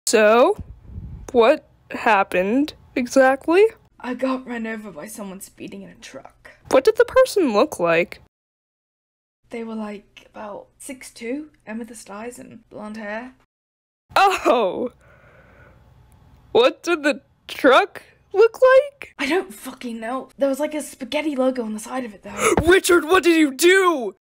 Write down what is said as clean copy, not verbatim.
So, what happened exactly? I got run over by someone speeding in a truck. What did the person look like? They were like about 6'2", amethyst eyes and blonde hair. Oh! What did the truck look like? I don't fucking know. There was like a spaghetti logo on the side of it though. Richard, what did you do?